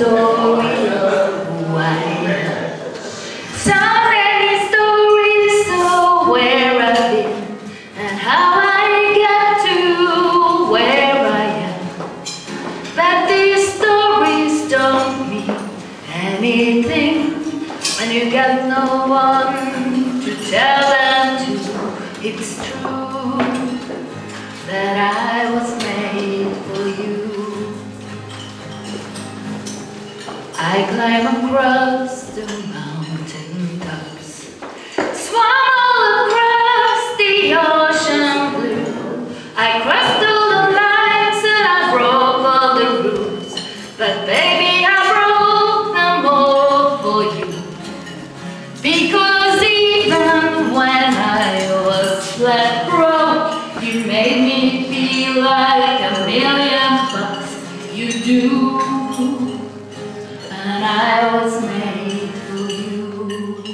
story of who I am. So many stories of where I've been and how I got to where I am. But these stories don't mean anything when you got no one to tell them to. It's true that I was made for you. I climb across the mountain tops, swam all across the ocean blue. I crossed all the lines and I broke all the rules, but baby I broke them all for you. Because even when I was flat broke, you made me feel like $1,000,000. You do. And I was made for you.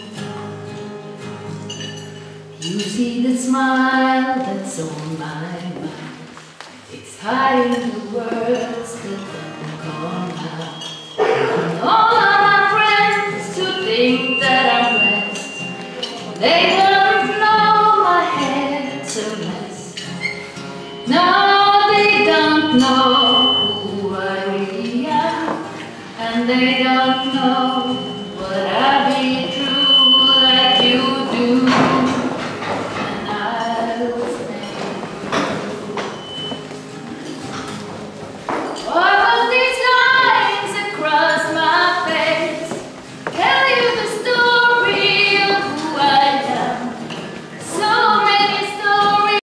You see the smile that's on my mind. It's hiding the words that don't come out. And all of my friends who think that I'm blessed, they don't know my head's a mess. No, they don't know who I really am. And they don't know what I be.